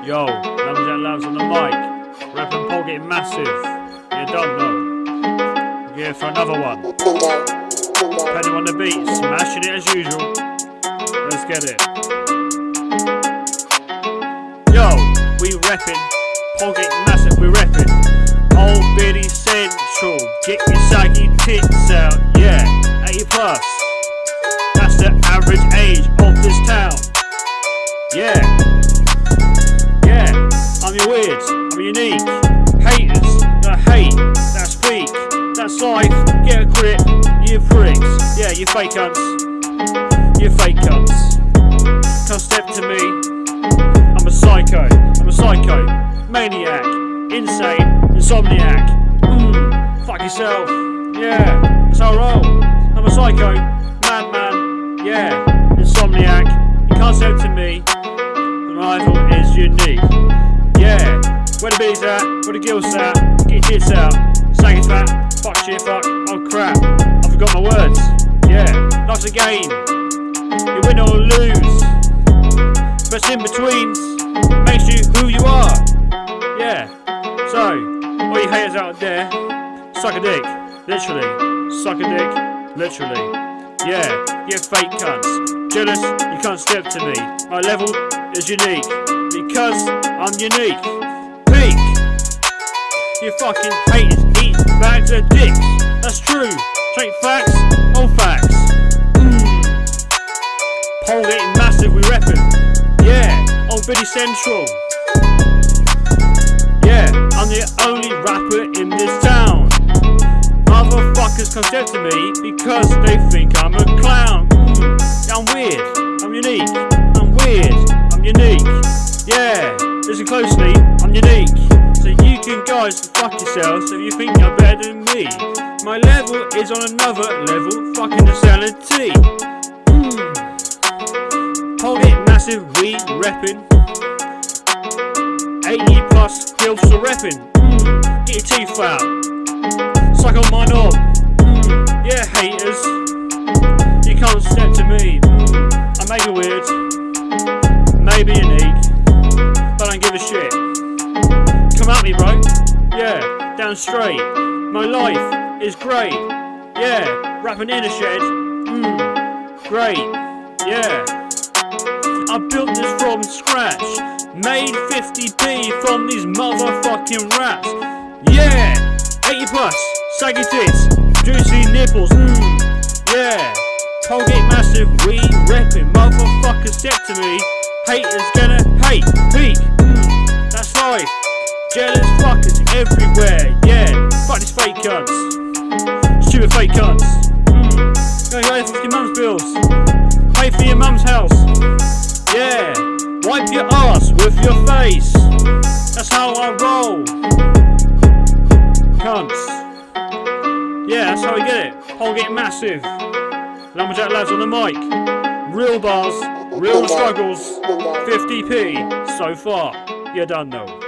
Yo, Lumberjack Labs on the mic. Rapping Pole getting massive. You don't know. Yeah, for another one. Depending on the beat, smashing it as usual. Let's get it. Yo, we reppin'. Pole getting massive, we reppin'. Old Biddy Central. Get your saggy tits out. Yeah, 80 plus. That's the average age of this town. Yeah. Yeah, I'm your weird, I'm unique. Haters, that hate, that speak, that's life, get a grip, you pricks. Yeah, you fake cunts. You fake cunts. Come step to me. I'm a psycho, maniac, insane, insomniac. Fuck yourself. Yeah, that's how I roll. I'm a psycho, madman, yeah, insomniac. You can't step to me. My rival is unique. Yeah, where the bees at, where the gills at, get your tits out, sag it fat, fuck shit, fuck, oh crap, I forgot my words. Yeah, life's a game, you win or lose, but in betweens makes you who you are. Yeah, so, all you haters out there, suck a dick, literally, suck a dick, literally. Yeah, you fake cunts, jealous, you can't step to me, my level is unique, because I'm unique. Peak, you fucking haters eat bags of dicks, that's true, straight facts, all facts. Pole getting massive, we reppin'. Yeah, old Biddy Central. Yeah, I'm the only rapper in this town. Motherfuckers come step to me because they think I'm a clown. Yeah, I'm weird, I'm unique, I'm weird, I'm unique. Yeah, listen closely, I'm unique. So you can guys fuck yourselves if you think you're better than me. My level is on another level, fucking insanity. Pole getting massive, we reppin'. 80 plus gilfs are reppin'. Get your teeth out, suck on my knob. Yeah, haters, you can't step to me. I may be weird, maybe unique, but I don't give a shit. Come at me, bro. Yeah, down straight. My life is great. Yeah, rapping in a shed. Great. Yeah. I built this from scratch. Made 50p from these motherfucking raps. Yeah, 80 plus, saggy tits, juicy nipples. Yeah, Pole get massive, we reppin'. Motherfuckers step to me. Haters gonna hate, peak. That's life. Jealous fuckers everywhere. Yeah, fuck these fake cunts. Stupid fake cunts. Gonna go for your mum's bills. Pay for your mum's house. Yeah, wipe your ass with your face. That's how I roll. Cunts. Yeah, that's how we get it. Pole getting massive. Lumberjack Labs on the mic. Real bars, real struggles. 50p so far. You don't know.